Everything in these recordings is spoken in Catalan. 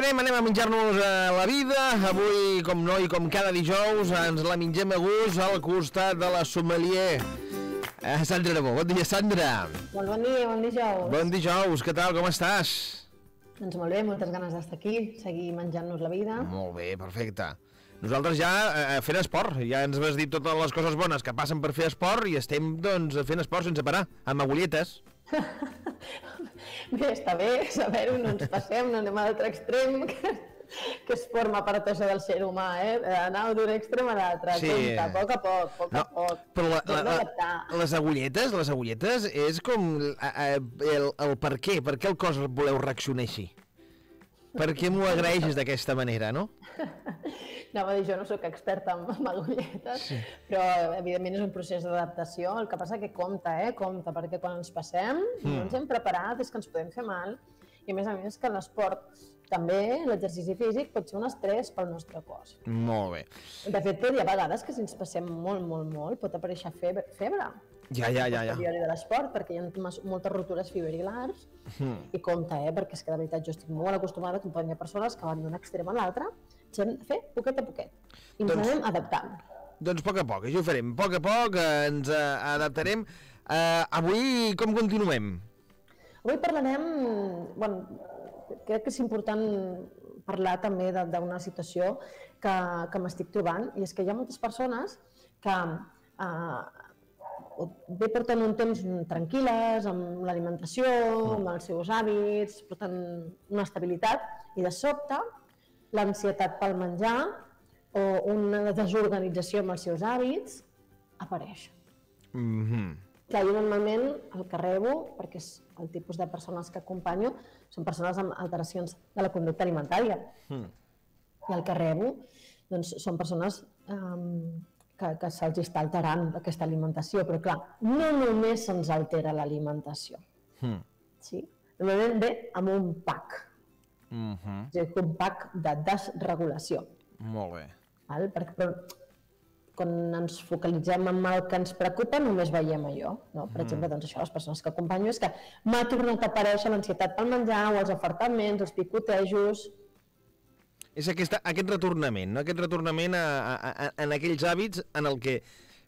anem a menjar-nos la vida. Avui, com no i com cada dijous, ens la mengem a gust al costat de la sommelier Sandra Aragó. Bon dia, Sandra. Molt bon dia, bon dijous. Bon dijous, què tal, com estàs? Doncs molt bé, moltes ganes d'estar aquí, seguir menjant-nos la vida. Molt bé, perfecte. Nosaltres ja fent esport, ja ens vas dir totes les coses bones que passen per fer esport i estem, doncs, fent esport sense parar, amb agulletes. Bé, està bé saber-ho, no ens passem, no anem a l'altre extrem, que és forma aparatosa del ser humà, anar d'un extrem a l'altre, Sí. compte, a poc, a poc. Però Hem d'adaptar. les agulletes és com el per què el cos voleu reaccionar així? Per què m'ho agraeixes d'aquesta manera, no? Anava a dir, jo no sóc experta en agulletes, però evidentment és un procés d'adaptació. El que passa que compta, perquè quan ens passem no ens hem preparat, és que ens podem fer mal. I a més que l'esport també, l'exercici físic, pot ser un estrès pel nostre cos. Molt bé. De fet, hi ha vegades que si ens passem molt, pot aparèixer febre. Ja. Posteriori de l'esport, perquè hi ha moltes ruptures fibrilars. I compte, perquè és que de veritat jo estic molt acostumada a acompanyar persones que van d'un extrem a l'altre, ens hem de fer poquet a poquet. I ens anem adaptant. Doncs a poc, això ho farem. A poc ens adaptarem. Avui com continuem? Avui parlarem, crec que és important parlar també d'una situació que m'estic trobant, i és que hi ha moltes persones que bé porten un temps tranquil·les amb l'alimentació, amb els seus hàbits, porten una estabilitat, i de sobte l'ansietat pel menjar o una desorganització amb els seus hàbits apareix. Clar, jo normalment el que rebo, perquè és el tipus de persones que acompanyo, són persones amb alteracions de la conducta alimentària. I el que rebo doncs, són persones que se'ls està alterant aquesta alimentació, però clar, no només se'ns altera l'alimentació. Sí? Normalment ve amb un PAC, és a dir, un PAC de desregulació. Molt bé. Però quan ens focalitzem en el que ens preocupa només veiem allò. Per exemple, doncs això, les persones que acompanyo, és que m'ha tornat a aparèixer l'ansietat pel menjar o els afartaments, els picotejos. És aquest retornament, no? Aquest retornament en aquells hàbits en el que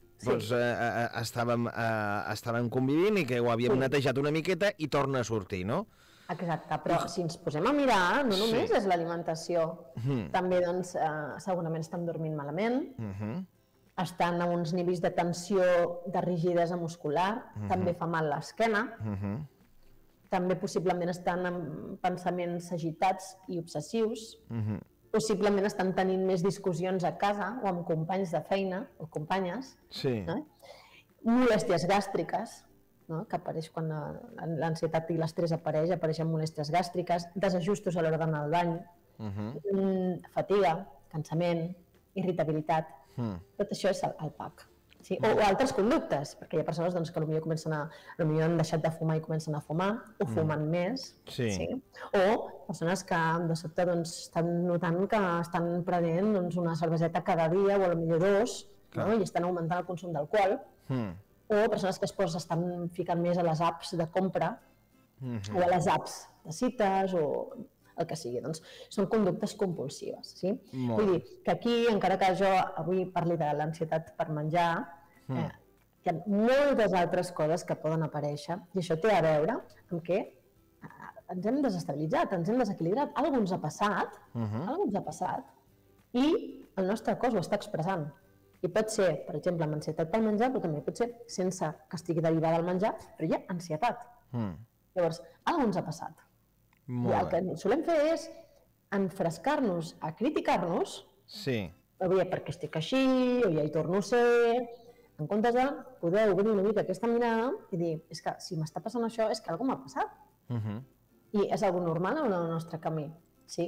estàvem convivint i que ho havíem netejat una miqueta i torna a sortir, no? Exacte, però si ens posem a mirar, no només és l'alimentació, també doncs segurament estan dormint malament, estan a uns nivells de tensió, de rigidesa muscular, també fa mal l'esquena, també possiblement estan amb pensaments agitats i obsessius, possiblement estan tenint més discussions a casa o amb companys de feina o companyes, molèsties gàstriques, que apareix quan l'ansietat i l'estrès apareixen molèsties gàstriques, desajustos a l'hora d'anar al bany, fatiga, cansament, irritabilitat, tot això és el PAC. O altres conductes, perquè hi ha persones que potser han deixat de fumar i comencen a fumar, o fumen més, o persones que de sobte estan notant que estan prenent una cerveseta cada dia o potser dos, i estan augmentant el consum d'alcohol, o persones que estan ficant més a les apps de compra o a les apps de cites o el que sigui. Són conductes compulsives. Vull dir que aquí, encara que jo avui parli de l'ansietat per menjar, hi ha moltes altres coses que poden aparèixer i això té a veure amb que ens hem desestabilitzat, ens hem desequilibrat. Alguna cosa ens ha passat i el nostre cos ho està expressant. I pot ser, per exemple, amb ansietat pel menjar, però també pot ser sense que estigui derivada del menjar, però hi ha ansietat. Llavors, alguna cosa ens ha passat. I el que solem fer és enfrescar-nos a criticar-nos, perquè estic així, o ja hi torno a ser, en comptes de poder obrir una mica aquesta mirada i dir, és que si m'està passant això és que alguna cosa m'ha passat. I és alguna normal en el nostre camí, sí?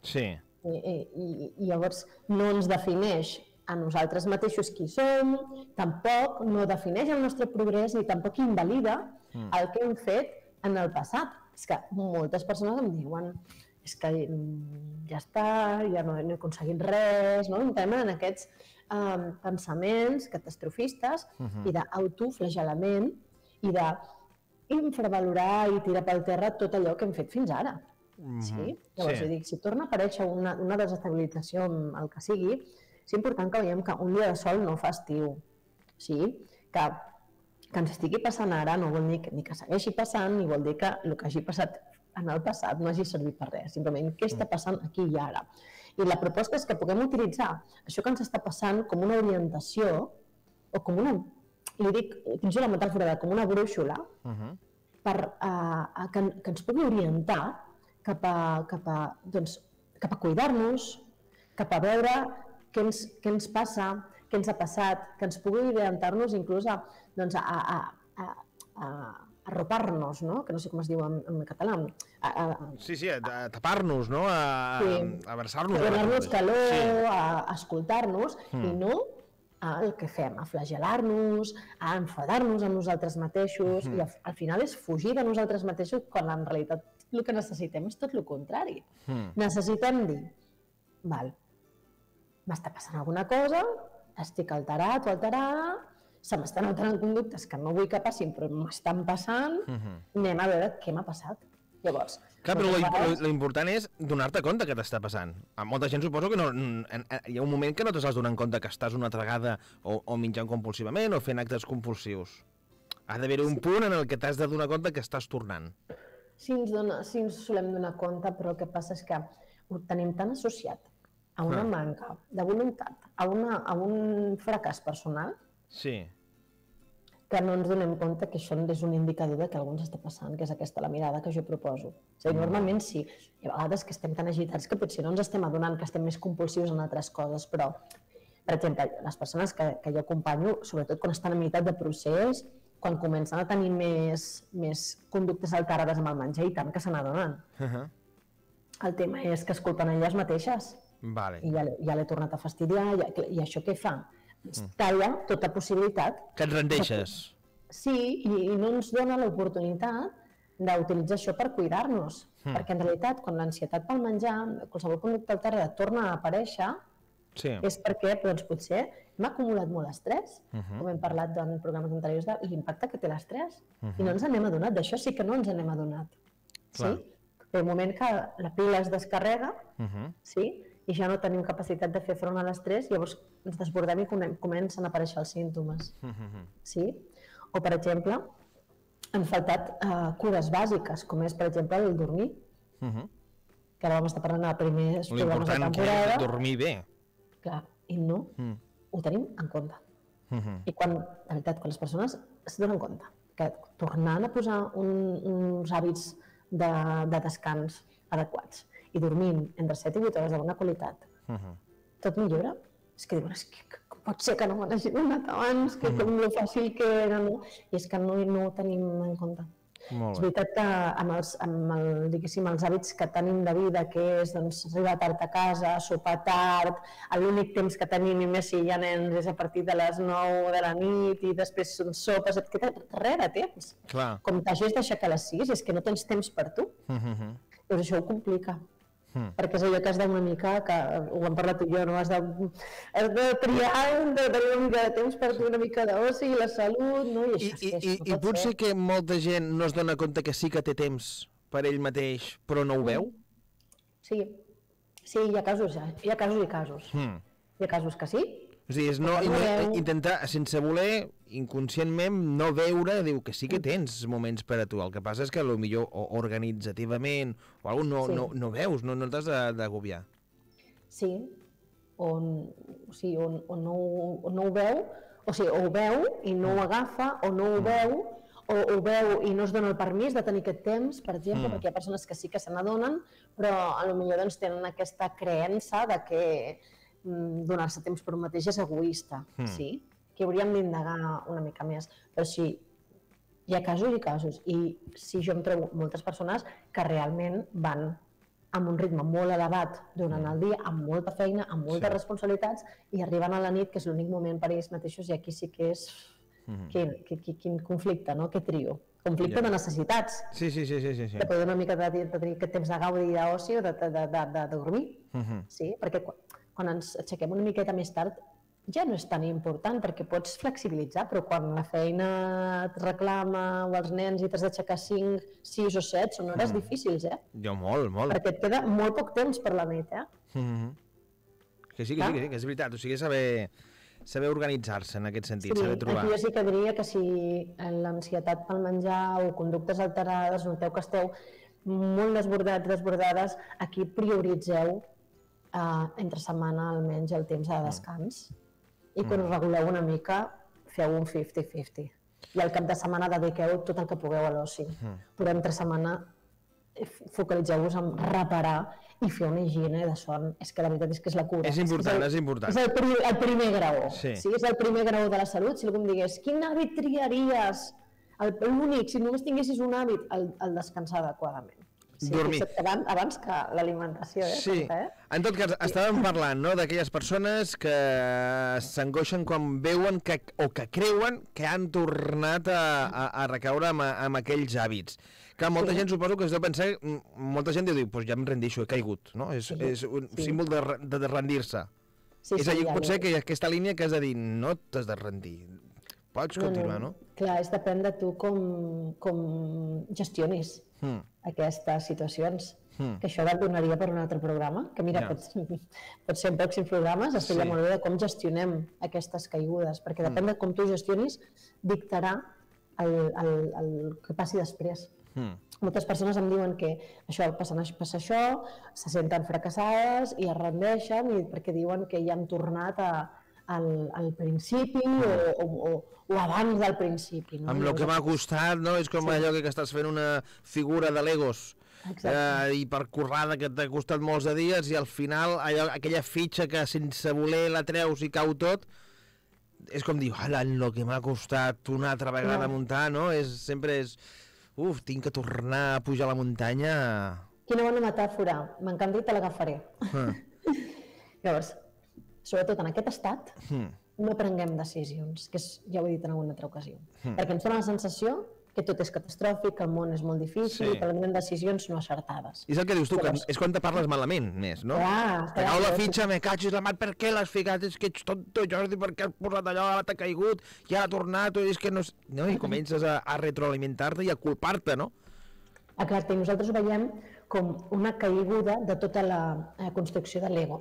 I llavors no ens defineix a nosaltres mateixos qui som, tampoc no defineix el nostre progrés ni tampoc invalida el que hem fet en el passat. És que moltes persones em diuen és que ja està, ja no he aconseguit res, entrem en aquests pensaments catastrofistes i d'autoflagelament i d'infravalorar i tirar pel terra tot allò que hem fet fins ara. Sí? Llavors, dic, si torna a aparèixer una desestabilització amb el que sigui, és important que veiem que un dia de sol no fa estiu. Sí? Que ens estigui passant ara no vol dir ni que segueixi passant, ni vol dir que el que hagi passat en el passat no hagi servit per res. Simplement, què està passant aquí i ara? I la proposta és que puguem utilitzar això que ens està passant com una orientació o com una, li dic, utilitzo la metàfora de com una brúixola, que ens pugui orientar cap a cuidar-nos, cap a veure què ens passa, què ens ha passat, que ens pugui orientar-nos inclús a arropar-nos, no? Que no sé com es diu en català. Sí, a tapar-nos, no? A abraçar-nos. A donar-nos calor, a escoltar-nos, i no el que fem, a flagel·lar-nos, a enfadar-nos amb nosaltres mateixos, i al final és fugir de nosaltres mateixos quan en realitat el que necessitem és tot el contrari. Necessitem dir, val, m'està passant alguna cosa, estic alterat o alterada, se m'estan alterant conductes que no vull que passin però m'estan passant, anem a veure què m'ha passat. Llavors... Clar, però l'important és donar-te compte que t'està passant. A molta gent suposo que hi ha un moment que no t'estàs donant compte que estàs una altra vegada o menjant compulsivament o fent actes compulsius. Ha d'haver-hi un punt en el que t'has de donar compte que estàs tornant. Sí, ens solem donar compte, però el que passa és que ho tenim tan associat a una manca de voluntat, a un fracàs personal, que no ens donem compte que això és un indicador de que algú ens està passant, que és aquesta la mirada que jo proposo. És a dir, normalment sí, hi ha vegades que estem tan agitats que potser no ens estem adonant que estem més compulsius en altres coses, però, per exemple, les persones que jo acompanyo, sobretot quan estan en meitat de procés, quan comencen a tenir més conductes alterades amb el menjar, i tant que se n'adonen. El tema és que es culpen elles mateixes. I ja l'he tornat a fastidiar, i això què fa? Ens talla tota possibilitat. Que et rendeixes. Sí, i no ens dona l'oportunitat d'utilitzar això per cuidar-nos. Perquè en realitat, quan l'ansietat pel menjar, qualsevol conducta alterada torna a aparèixer, és perquè potser hem acumulat molt estrès, com hem parlat en programes anteriors, de l'impacte que té l'estrès. I no ens n'hem adonat, d'això sí que no ens n'hem adonat. Hi ha un moment que la pila es descarrega, i ja no tenim capacitat de fer front a l'estrès, llavors ens desbordem i comencen a aparèixer els símptomes. O, per exemple, han faltat cures bàsiques, com és, per exemple, el dormir, que ara vam estar parlant a primers programes de temporada. L'important que és dormir bé. Clar, i no ho tenim en compte. I quan, de veritat, quan les persones es donen compte que tornant a posar uns hàbits de descans adequats i dormint entre 7 i 8 hores de bona qualitat, tot millora. És que diuen, com pot ser que no me n'hagi donat abans, que com lo fàcil que era, no? I és que no ho tenim en compte. És veritat que amb els hàbits que tenim de vida, que és arribar tard a casa, sopar tard, l'únic temps que tenim, i més si hi ha nens, és a partir de les 9 de la nit i després són sopes, et queda res de temps. Com t'hagis d'aixecar a les 6, és que no tens temps per tu. Doncs això ho complica. Perquè és allò que has d'una mica, que ho hem parlat tu i jo, has de triar, de tenir una mica de temps per tu, una mica d'oci, la salut, no? I potser que molta gent no es dona compte que sí que té temps per ell mateix, però no ho veu? Sí, hi ha casos i casos. Hi ha casos que sí. És a dir, intentar, sense voler, inconscientment, no veure, diu que sí que tens moments per a tu. El que passa és que potser organitzativament o alguna cosa no veus, no t'has d'agobiar. Sí, o no ho veu, o sigui, o ho veu i no ho agafa, o no ho veu, o ho veu i no es dona el permís de tenir aquest temps, per exemple, perquè hi ha persones que sí que se n'adonen, però potser tenen aquesta creença de que donar-se temps per un mateix és egoista, sí? Que hauríem d'indagar una mica més. Però sí, hi ha casos i casos. I sí, jo em trobo moltes persones que realment van amb un ritme molt elevat durant el dia, amb molta feina, amb moltes responsabilitats, i arriben a la nit, que és l'únic moment per ells mateixos, i aquí sí que és quin conflicte, no? Que trio. Conflicte de necessitats. Sí. De poder una mica de tenir aquest temps de gaudi, d'oci o de dormir. Sí, perquè quan ens aixequem una miqueta més tard, ja no és tan important perquè pots flexibilitzar, però quan la feina et reclama o els nens i t'has d'aixecar 5, 6 o 7, són hores difícils, Jo molt. Perquè et queda molt poc temps per la nit, Que sí, que és veritat. O sigui, saber organitzar-se en aquest sentit, saber trobar. Aquí jo sí que diria que si l'ansietat pel menjar o conductes alterades, noteu que esteu molt desbordades, aquí prioritzeu entre setmana almenys el temps de descans i quan us reguleu una mica feu un 50-50 i al cap de setmana dediqueu tot el que pugueu a l'oci, però entre setmana focalitzeu-vos en reparar i fer una higiene de son. És que la veritat és que és la cura. És important. És el primer graó. Sí. És el primer graó de la salut. Si algú em digués, quin hàbit triaries? L'únic, si només tinguessis un hàbit, el descansar adequadament. Sí, dormir. Abans que l'alimentació, Sí. En tot cas, estàvem parlant d'aquelles persones que s'angoixen quan veuen o que creuen que han tornat a recaure amb aquells hàbits. Que molta gent suposo que es deu pensar, molta gent deu dir, doncs ja em rendixo, he caigut, no? És un símbol de rendir-se. És allí potser que aquesta línia que has de dir, no t'has de rendir, pots continuar, no? Clar, depèn de tu com gestionis aquestes situacions. Que això el donaria per un altre programa, que mira, pot ser en pròxims programes, estaria molt bé de com gestionem aquestes caigudes, perquè depèn de com tu gestionis, dictarà el que passi després. Moltes persones em diuen que això passa això, se senten fracassades i es rendeixen perquè diuen que ja han tornat al principi o abans del principi. Amb el que m'ha costat, no? És com allò que estàs fent una figura de Legos i per currada que t'ha costat molts de dies i al final aquella fitxa que sense voler la treus i cau tot, és com dir, hola, el que m'ha costat una altra vegada muntar, no? Sempre és... tinc que tornar a pujar a la muntanya... Quina bona metàfora, m'encanta i te l'agafaré. Llavors, sobretot en aquest estat, no prenguem decisions, que ja ho he dit en alguna altra ocasió, perquè ens dona la sensació que tot és catastròfic, que el món és molt difícil i que prenen decisions no acertades. És el que dius tu, que és quan te parles malament més, no? Te cau la fitxa, me cachis la mat, per què l'has ficat? És que ets tonto, Jordi, per què has posat allò, ara t'ha caigut, i ara ha tornat, és que no... I comences a retroalimentar-te i a culpar-te, no? Exacte, i nosaltres ho veiem com una caiguda de tota la construcció de l'ego.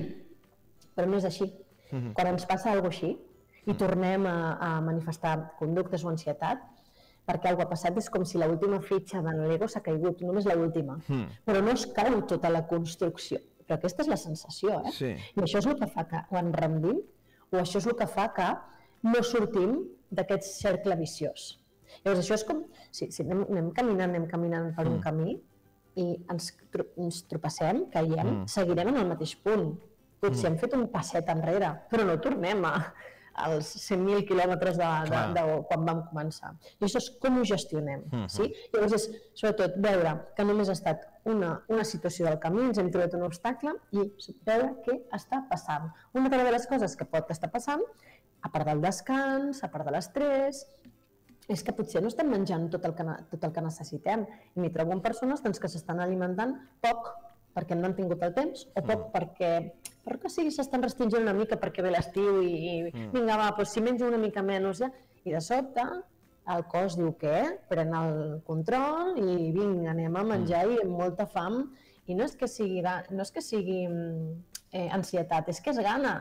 Però no és així. Quan ens passa alguna cosa així i tornem a manifestar conductes o ansietat, perquè alguna cosa ha passat, és com si l'última fitxa de l'ego s'ha caigut, només l'última. Però no es cau tota la construcció. Però aquesta és la sensació, I això és el que fa que o ens rendim, o això és el que fa que no sortim d'aquest cercle viciós. Llavors, això és com si anem caminant per un camí i ens tropeçem, caiem, seguirem en el mateix punt. Potser hem fet un passet enrere, però no tornem als 100.000 quilòmetres de quan vam començar. I això és com ho gestionem. Llavors és, sobretot, veure que només ha estat una situació del camí, ens hem trobat un obstacle i veure què està passant. Una de les coses que pot estar passant, a part del descans, a part de l'estrès, és que potser no estem menjant tot el que necessitem. I m'hi trobo amb persones que s'estan alimentant poc perquè no han tingut el temps, o poc perquè s'estan restringint una mica perquè ve l'estiu i vinga, va, si menjo una mica menys, i de sobte el cos diu què? Pren el control i vinga, anem a menjar i amb molta fam, i no és que sigui ansietat, és que és gana.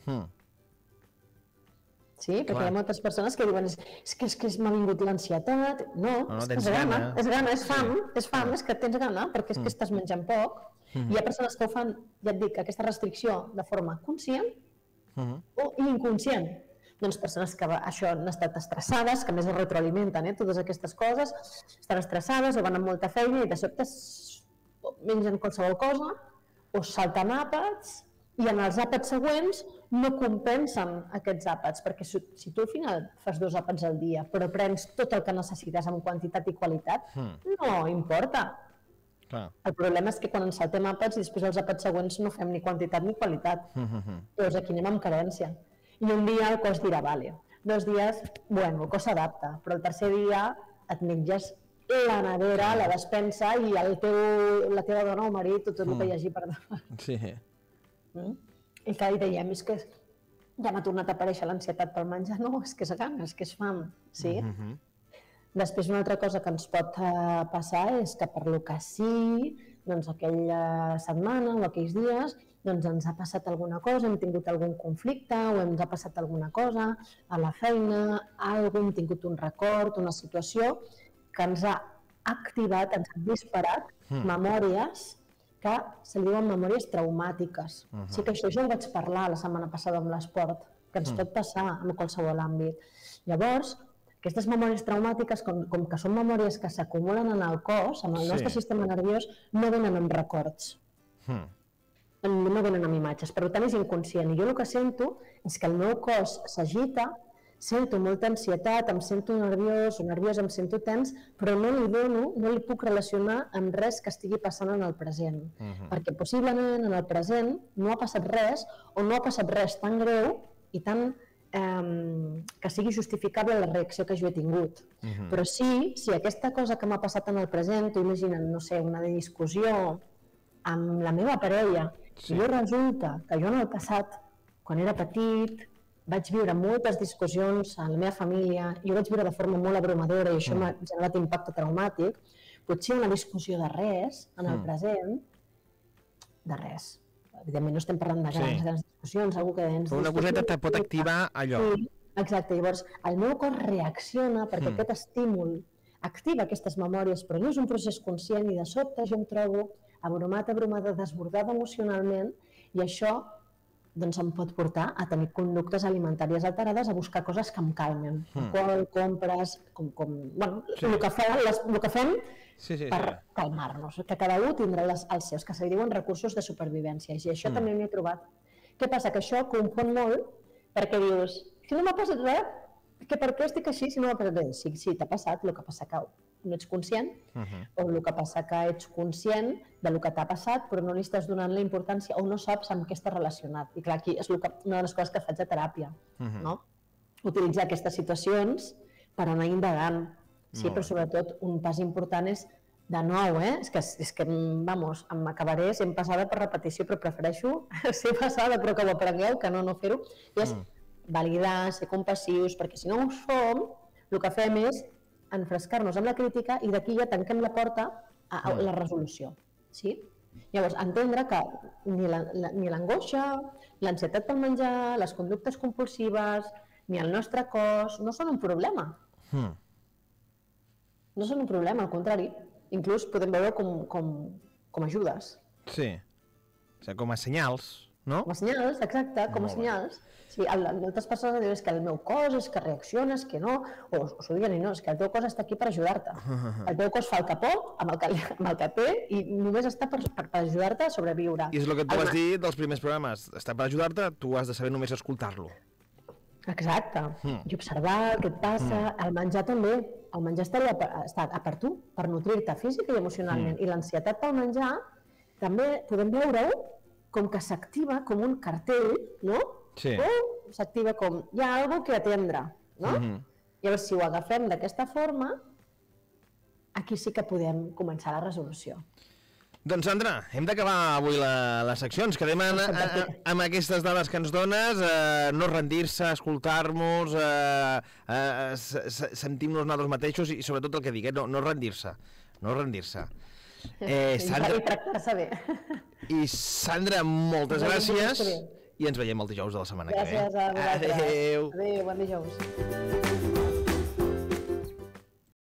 Sí, perquè hi ha moltes persones que diuen és que m'ha vingut l'ansietat. No, és gana, és fam, és que tens gana perquè és que estàs menjant poc. Hi ha persones que ho fan, ja et dic, aquesta restricció de forma conscient o inconscient. Doncs persones que això han estat estressades, que més es retroalimenten, totes aquestes coses, estan estressades o van amb molta feina i de sobte mengen qualsevol cosa o salten àpats i en els àpats següents no compensen aquests àpats, perquè si tu al final fas 2 àpats al dia però prens tot el que necessites amb quantitat i qualitat, no importa. El problema és que quan ens saltem àpats i després els àpats següents no fem ni quantitat ni qualitat. Llavors aquí anem amb carència. I un dia el cos dirà, vale, 2 dies, bueno, el cos s'adapta, però el tercer dia et menges la nevera, la despensa i la teva dona o marit, tot el que hi hagi per davant. Sí. I que hi dèiem, és que ja m'ha tornat a aparèixer l'ansietat pel menjar. No, és que és gana, és que és fam, sí? Després, una altra cosa que ens pot passar és que per lo que sí, doncs aquella setmana o aquells dies, doncs ens ha passat alguna cosa, hem tingut algun conflicte o ens ha passat alguna cosa a la feina, hem tingut un record, una situació que ens ha activat, ens ha disparat memòries que se li diuen memòries traumàtiques. Sí que això ja ho vaig parlar la setmana passada amb l'esport, que ens pot passar en qualsevol àmbit. Llavors, aquestes memòries traumàtiques, com que són memòries que s'acumulen en el cos, en el nostre sistema nerviós, no venen amb records. No venen amb imatges, per tant és inconscient. I jo el que sento és que el meu cos s'agita, sento molta ansietat, em sento nerviós, em sento tens, però no li puc relacionar amb res que estigui passant en el present. Perquè possiblement en el present no ha passat res o no ha passat res tan greu i tan que sigui justificable la reacció que jo he tingut. Però sí, si aquesta cosa que m'ha passat en el present, tu imagina't, no sé, una discussió amb la meva parella, i resulta que jo en el passat, quan era petit, vaig viure moltes discussions a la meva família, jo vaig viure de forma molt abrumadora i això m'ha generat impacte traumàtic, potser una discussió de res, en el present, de res. Evidentment no estem parlant de grans discussions, algú que... Una coseta te pot activar allò. Sí, exacte. Llavors, el meu cos reacciona perquè aquest estímul activa aquestes memòries, però no és un procés conscient i de sobte jo em trobo abrumada, desbordada emocionalment i això doncs em pot portar a tenir conductes alimentàries alterades, a buscar coses que em calmen. Alcohol, compres, el que fem per calmar-nos, que cada un tindrà els seus, que se li diuen recursos de supervivència, i això també m'hi he trobat. Què passa? Que això confon molt perquè dius, si no m'ha passat res, per què estic així si no m'ha passat res? Sí, t'ha passat, el que passa que no ets conscient, o el que passa que ets conscient del que t'ha passat, però no li estàs donant la importància o no saps amb què està relacionat. I clar, aquí és una de les coses que faig a teràpia, utilitzar aquestes situacions per anar indagant. Sí, però sobretot un pas important és, de nou, és que, vamos, m'acabaré sent passada per repetició, però prefereixo ser passada però que ho aprengueu, que no fer-ho, i és validar, ser compassius, perquè si no ho som, el que fem és enfrescar-nos amb la crítica i d'aquí ja tanquem la porta a la resolució. Llavors, entendre que ni l'angoixa, l'ansietat pel menjar, les conductes compulsives, ni el nostre cos, no són un problema. No són un problema, al contrari. Inclús podem veure com ajudes. Sí, com a senyals, no? Com a senyals, exacte, com a senyals. Moltes persones diuen que el meu cos és que reacciona, és que no, o s'ho diuen i no, és que el teu cos està aquí per ajudar-te. El teu cos fa el que pot amb el que té i només està per ajudar-te a sobreviure. I és el que tu vas dir dels primers programes, està per ajudar-te, tu has de saber només escoltar-lo. Exacte, i observar el que et passa, el menjar també, el menjar està per tu, per nutrir-te física i emocionalment, i l'ansietat pel menjar també podem veure-ho com que s'activa com un cartell, no? O s'activa com, hi ha alguna cosa que atendre, no? Llavors, si ho agafem d'aquesta forma, aquí sí que podem començar la resolució. Doncs, Sandra, hem d'acabar avui la secció. Ens quedem amb aquestes dades que ens dones, no rendir-se, escoltar-nos, sentir-nos nosaltres mateixos i sobretot el que dic, no rendir-se, no rendir-se. I tractar-se bé. I Sandra, moltes gràcies i ens veiem el dijous de la setmana que ve. Gràcies a vosaltres. Adéu. Adéu, bon dijous.